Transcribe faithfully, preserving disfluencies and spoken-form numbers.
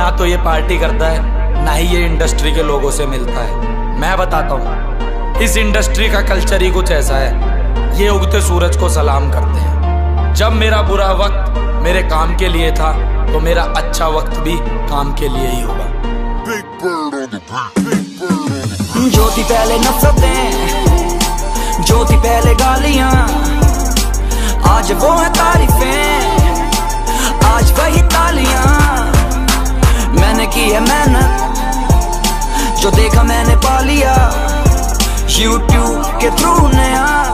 ना तो ये पार्टी करता है, ना ही ये इंडस्ट्री के लोगों से मिलता है। मैं बताता हूँ, इस इंडस्ट्री का कल्चर ही कुछ ऐसा है, ये उगते सूरज को सलाम करते हैं। जब मेरा बुरा वक्त मेरे काम के लिए था, तो मेरा अच्छा वक्त भी काम के लिए ही होगा। जो थी पहले नफरतें, जो थी पहले गालियां, आज वो है तारीफें, आज वही तालियां। मैंने की है मेहनत, जो देखा मैंने पा लिया, यूट्यूब के थ्रू नया